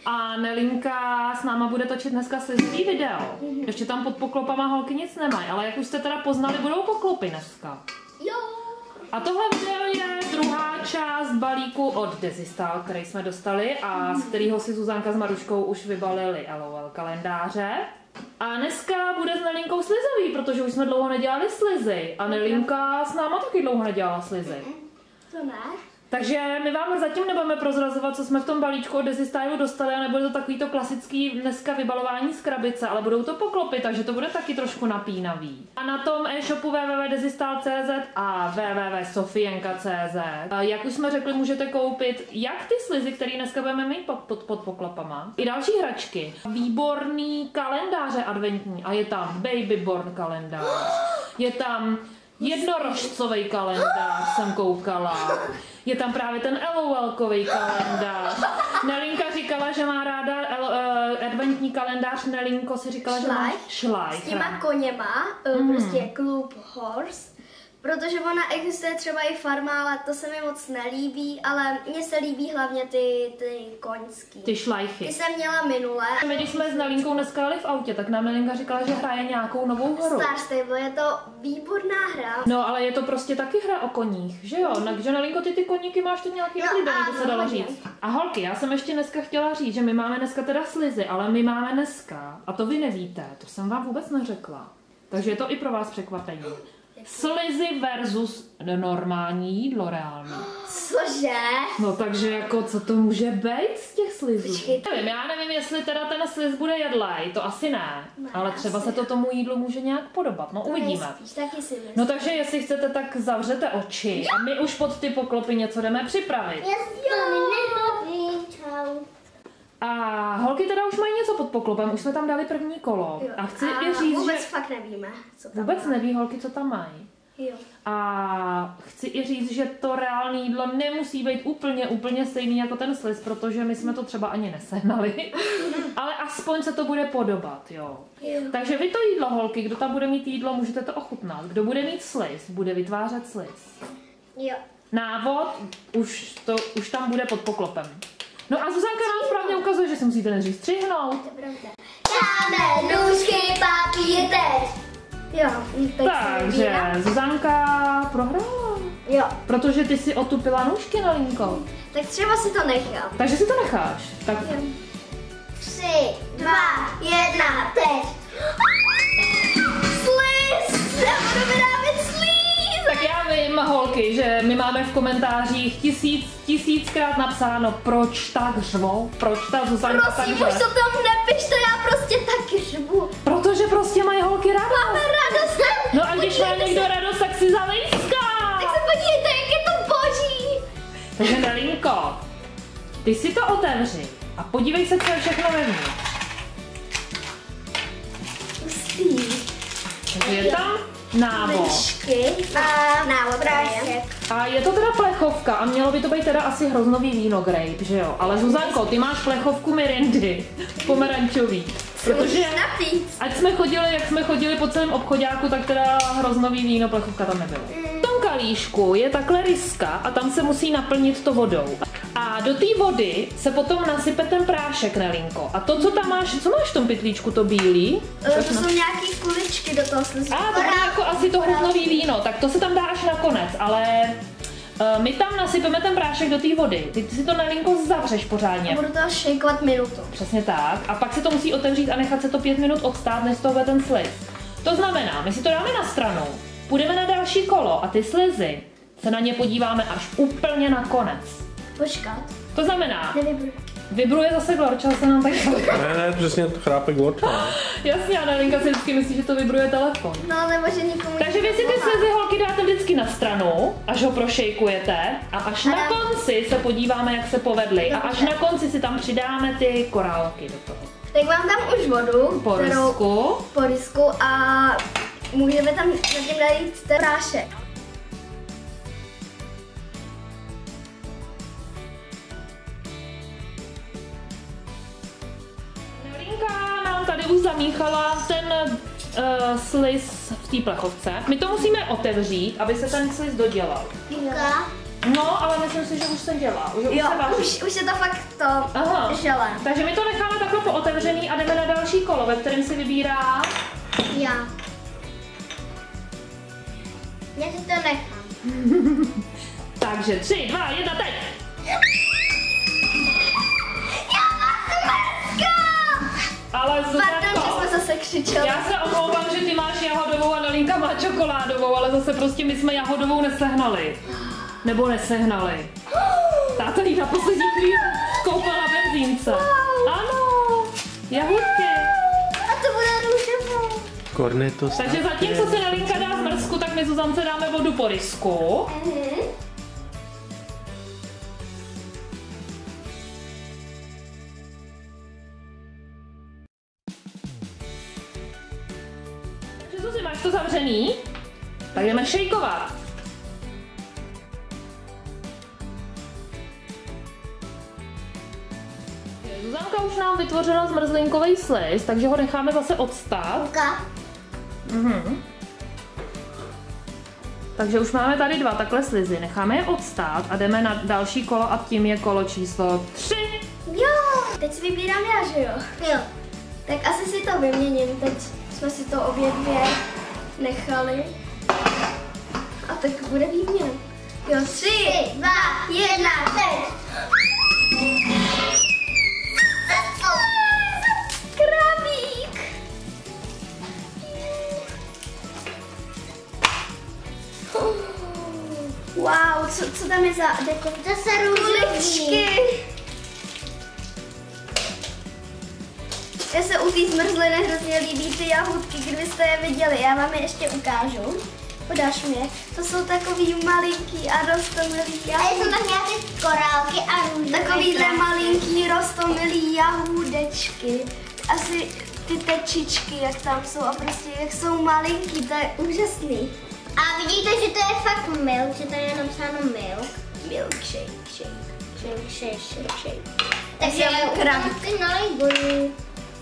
A Nelinka s náma bude točit dneska slizivý video. Ještě tam pod poklopama holky nic nemají, ale jak už jste teda poznali, budou poklopy dneska. Jo. A tohle video je druhá část balíku od Desistal, který jsme dostali a z kterého si Zuzanka s Maruškou už vybalili LOL kalendáře. A dneska bude s Nelinkou slizový, protože už jsme dlouho nedělali slizy. A Nelinka s náma taky dlouho nedělala slizy. To ne. Takže my vám zatím nebudeme prozrazovat, co jsme v tom balíčku od Desistylu dostali, a nebude to takový to klasický dneska vybalování z krabice, ale budou to poklopy, takže to bude taky trošku napínavý. A na tom e-shopu www.desistal.cz a www.sofienka.cz, jak už jsme řekli, můžete koupit jak ty slizy, které dneska budeme mít pod poklopama, i další hračky. Výborný kalendáře adventní a je tam Babyborn kalendář, je tam jednorožcový kalendář, jsem koukala. Je tam právě ten LOL-kový kalendář. Nelinka říkala, že má ráda adventní kalendář. Nelinko si říkala, že má šlajch. S těma koněma, prostě Club Horse. Protože ona existuje třeba i farma, ale to se mi moc nelíbí, ale mně se líbí hlavně ty koňský. Ty šlajchy. Ty jsem měla minule. My, když jsme s Nelinkou dneska jeli v autě, tak nám Nelinka říkala, že hraje nějakou novou hru. Star Stable, je to výborná hra. No, ale je to prostě taky hra o koních, že jo? Takže Nelinko, ty koníky máš tu nějaký oblíbený, to se dalo říct. A holky, já jsem ještě dneska chtěla říct, že my máme dneska teda slizy, ale my máme dneska, a to vy nevíte, to jsem vám vůbec neřekla. Takže je to i pro vás překvapení. Slizy versus normální jídlo reálně. Cože? No takže jako, co to může být z těch slizů? Já nevím, jestli teda ten sliz bude jedlej, to asi ne. Ale třeba se to tomu jídlu může nějak podobat, no uvidíme. Taky si myslím. No takže jestli chcete, tak zavřete oči a my už pod ty poklopy něco jdeme připravit. A holky teda už mají něco pod poklopem, už jsme tam dali první kolo. A chci i říct, vůbec že fakt nevíme, co tam vůbec neví holky, co tam mají. Jo. A chci i říct, že to reálné jídlo nemusí být úplně stejný jako ten sliz, protože my jsme to třeba ani nesehnali. Ale aspoň se to bude podobat, jo. Takže vy to jídlo, holky, kdo tam bude mít jídlo, můžete to ochutnat. Kdo bude mít sliz, bude vytvářet sliz. Jo. Návod už tam bude pod poklopem. No a Zuzanka nám správně ukazuje, že si musíte nejdřív střihnout. To je pravda. Dáme nůžky, papír, teď. Jo. Takže Zuzanka prohrála. Jo. Protože ty si otupila nůžky, Nelinko. Tak třeba si to nechám. Takže si to necháš. Tak... 3, 2, 1, teď. Sliz! Budu vyrábět sliz! Tak já vím, holky, že my máme v komentářích tisíckrát napsáno, proč tak řvou, proč ta Zuzanka tak řve. Prosím, už to tam nepište, já prostě taky řvu. Protože prostě mají holky radost. Máme radost. No a když má někdo radost, tak si zalíská. Tak se podívejte, jak je to boží. Takže Nelinko, ty si to otevři a podívej se, co je všechno vevnitř. Takže je tam návod. A návod A je to teda plechovka a mělo by to být teda asi hroznový víno grape, že jo? Ale Zuzanko, ty máš plechovku Mirindy, pomerančový. Protože ať jsme chodili, jak jsme chodili po celém obchoďáku, tak teda hroznový víno, plechovka tam nebylo. V tom kalíšku je takhle ryska a tam se musí naplnit to vodou. A do té vody se potom nasype ten prášek, Nelinko. A to, co tam máš, co máš v tom pytlíčku, to bílý? To jsou nějaký kuličky do toho slizu. A to bude jako asi to hroznový víno, tak to se tam dá až nakonec, ale my tam nasypeme ten prášek do té vody. Ty si to, Nelinko, zavřeš pořádně. A budu to šejkovat minutu. Přesně tak. A pak se to musí otevřít a nechat se to 5 minut odstát, než z toho bude ten sliz. To znamená, my si to dáme na stranu, půjdeme na další kolo a ty slizy se na ně podíváme až úplně na konec. Počkat. To znamená, Nevybruji. vybruje zase Glorča, se nám tak... Ne, přesně to chrápe Glorča. Jasně, a Nelinka si vždycky myslí, že to vybruje telefon. No, nebo že nikomu... Takže vy si ty slizy, holky, dáte vždycky na stranu, až ho prošejkujete a až na konci se podíváme, jak se povedly. A až na konci si tam přidáme ty korálky do toho. Tak mám tam už vodu. Po rysku a můžeme tam na tím dát ten prášek. Nelinka nám tady už zamíchala ten sliz v té plechovce. My to musíme otevřít, aby se ten sliz dodělal. No, ale myslím si, že už se dělá. Jo, už je to fakt to žele. Takže my to necháme takhle pootevřený a jdeme na další kolo, ve kterém si vybírá... Já si to nechám. Takže 3, 2, 1, teď! Ale Pardon, že jsme zase křičeli. Já se omlouvám, že ty máš jahodovou a Nelinka má čokoládovou, ale zase prostě my jsme jahodovou nesehnali. Nebo nesehnali. Táta jí na poslední chvíli koupila na benzínce. Ano, jahůdky. A to bude růžovou. Cornetto. Takže zatímco se Nelinka dá zmrzku, tak my Zuzance dáme vodu po rysku. Takže Zuzi, máš to zavřený? Tak jdeme šejkovat. Zuzanka už nám vytvořila zmrzlinkový sliz, takže ho necháme zase odstát. Takže už máme tady 2 takhle slizy, necháme je odstát a jdeme na další kolo a tím je kolo číslo 3. Jo, teď si vybírám já, že jo? Jo. Tak asi si to vyměním, teď jsme si to obě dvě nechali. A tak bude výměn. Jo, 3, 2, 1, teď! Kravík! Wow, co tam je za dekor? Zase růžičky. Mně se u té zmrzliny hrozně líbí ty jahůdky, kdybyste je viděli, já vám je ještě ukážu. Podáš mě. To jsou takový malinký a roztomilý jahůdky. A jsou tak nějaké korálky a růžové. Takovýhle malinký roztomilý jahůdečky. Asi ty tečičky, jak tam jsou a prostě jak jsou malinký, to je úžasný. A vidíte, že to je fakt milk, že to je jenom psáno milk. Milkshake. Takže kravík. nalibuju.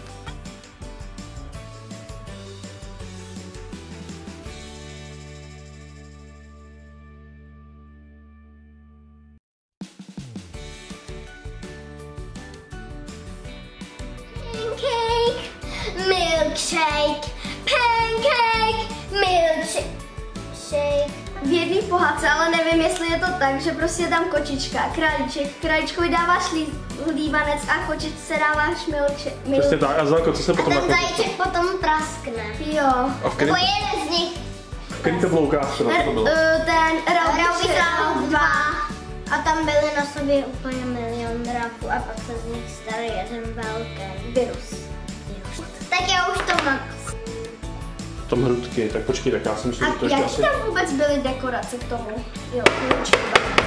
Milkshake, pancake, milkshake. V jedné pohádce, ale nevím, jestli je to tak, že prostě je tam kočička, králíček, králíčkovi dáváš lívanec a kočičce dáváš milkshake. Přesně tak, a Zuzanko, co se A potom ten zajíček potom praskne. Jo. A v který, Nebo jeden z nich. v který to bylo ukázka, to bylo? Ten Rowdy 2. A tam byly na sobě úplně milion drápů a pak se z nich stal jeden velký virus. Tak já už to mám. Tam hrudky, tak počkej, tak já si myslím, že to A ještě jaký asi... tam vůbec byly dekorace k tomu? Jo, klučky.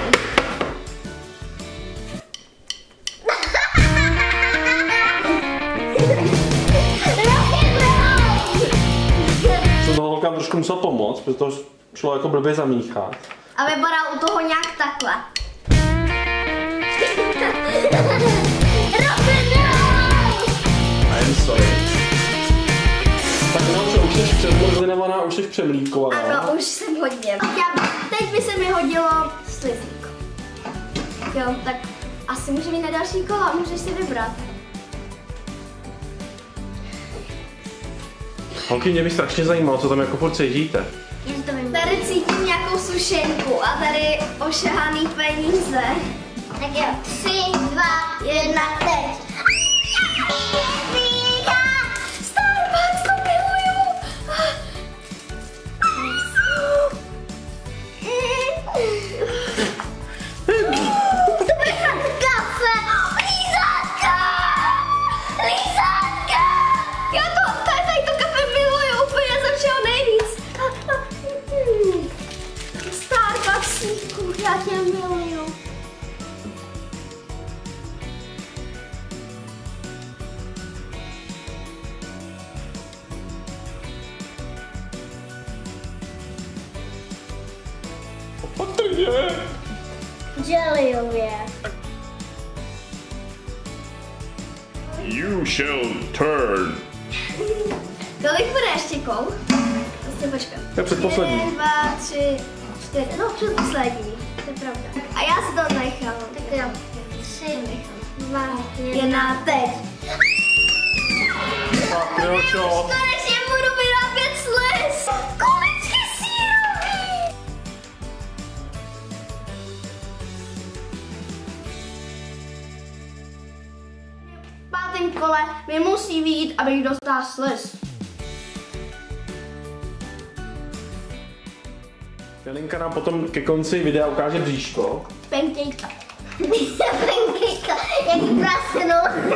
Jsem toho holkám trošku musel pomoct, protože to šlo jako blbě zamíchat. A vypadal u toho nějak takhle. I'm sorry. Tak už jsi přemlzenovaná, už jsi přemlíkovaná. Ano, už jsem hodně. Teď by se mi hodilo slizník. Jo, tak asi můžeme jít na další kola, můžeš si vybrat. Holky, mě by strašně zajímalo, co tam jako furt cítíte. Tady cítím nějakou sušenku a tady ošahaný peníze. Tak jo, 3, 2, 1, teď. Starbucks, to miluju! Kafe! Lízátka! Lízátka! Já tady to kafe miluju úplně ze všeho nejvíc. Starbucksíku, já tě miluju. Opatrně! Jellyově. You shall turn. Kolik bude ještě kol? Prostě počkat. To je předposlední. 1, 2, 3, 4, no předposlední. To je pravda. A já si to nechám. Tak jo. 3, 2, 1, teď. Tak jo, čo? Konečně budu vyrábět sliz. Kuličky sírový. V pátém kole mi musí vyjít, abych dostal sliz. Jelinka nám potom ke konci videa ukáže bříško. Pancake. Pankejka, jak ji prasknu.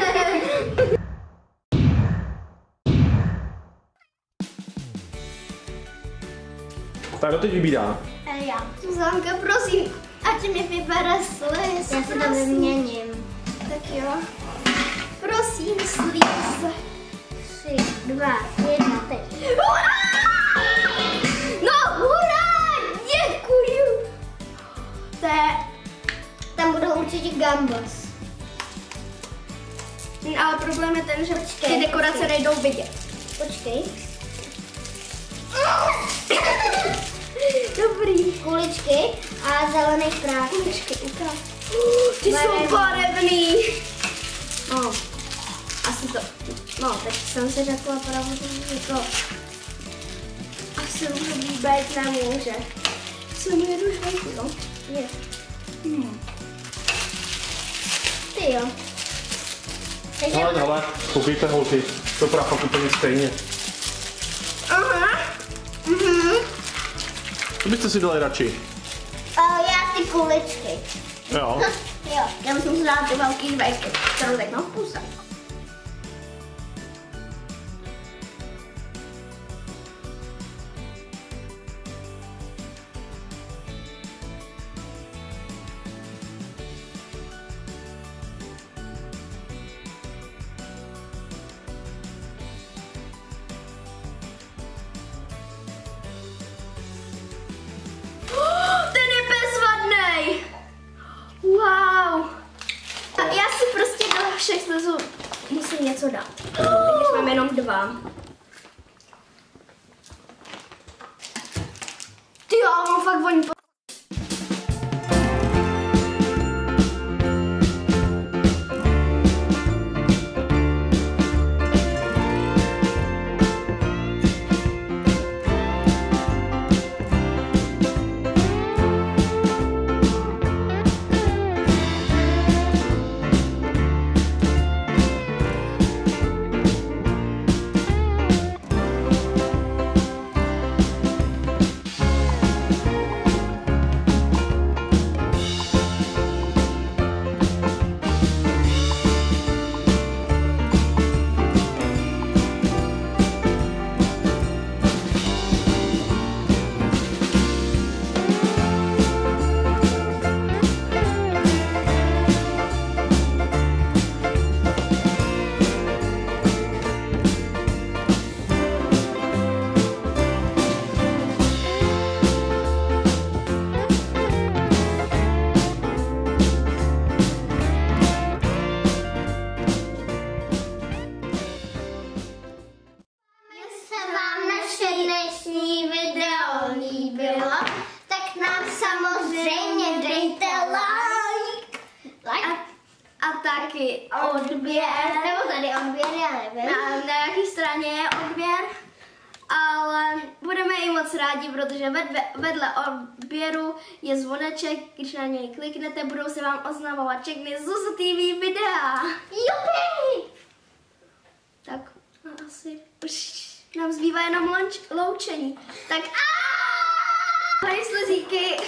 Tak kdo teď vybírá? Já. Zuzanka, prosím, ať mi vybere sliz. Já si to vyměním. Tak jo. Prosím, sliz. 3, 2, 1, teď. Hurá! No, hurá! Děkuju! To je... Tam budou určitě gambos. Ale problém je ten, že ty dekorace nejdou vidět. Počkej. Dobrý. Kuličky a zelený prach. Kuličky, ukáž. Ty jsou barevný. No, asi to... No, teď jsem si řekla pravdu, že to... Asi už být nemůže. Co mi jedu švejku, jo? Je. Ty jo. Takže Hele, koukejte holky, to právě fakt úplně stejně. Aha. Co byste si dali radši? já ty kuličky. Jo. Jo. Já musím si dát ty velký žvejky, kterou teď mám v puse. Ten je bezvadnej! Wow! Já si prostě do všech slizů musím něco dát. Když mám jenom 2. Ty jo, mám fakt voní. taky odběr. Nebo tady odběr, já nevím. Na nějaké straně je odběr, ale budeme i moc rádi, protože vedle odběru je zvoneček, když na něj kliknete, budou se vám oznamovat všechny Zuzu TV videa. Jupi! Tak asi už nám zbývá jenom loučení. Tak hej slezíky,